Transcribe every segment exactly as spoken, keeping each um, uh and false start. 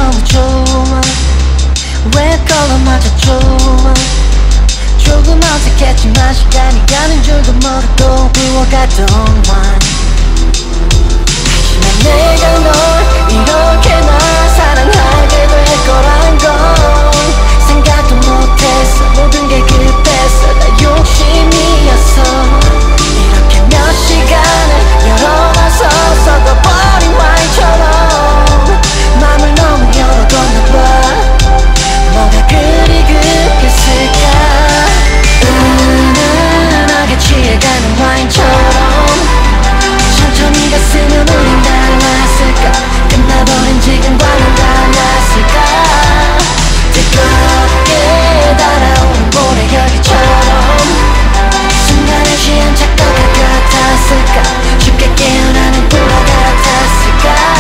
너무 좋아 red color마저 좋아 조금 어색했지만 시간이 가는 줄도 모르고 부어가던 wine 하지만 내가 널 이렇게나 사랑하게 될 거란 건 생각도 못했어. 모든 게 급했어. 다 욕심이었어. 이렇게 몇 시간을 열어놔서 썩어버린 와인처럼 맘을 너무 열어뒀나봐. 뭐가 그리 급했을까. 은은하게 취해가는 와인처럼 천천히 갔으면 우린 달랐을까. 끝나버린 지금과는 달랐을까. 뜨겁게 달아오는 모래열기처럼 순간의 취한 착각과 같았을까. 쉽게 깨어나는 꿈과 같았을까.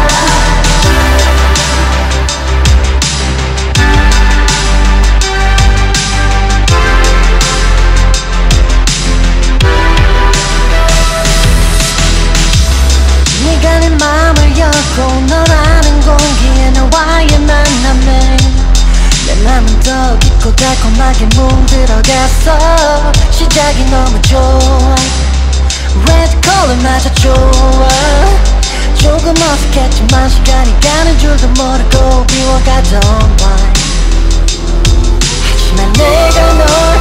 네가 내 맘을 열고 너라는 공기에 나와의 만남에 내 맘은 더 깊고 달콤하게 뭉들어갔어. 시작이 너무 좋아 red color마저 좋아 조금 어색했지만 시간이 가는 줄도 모르고 비워가던 wine 하지만 내가 널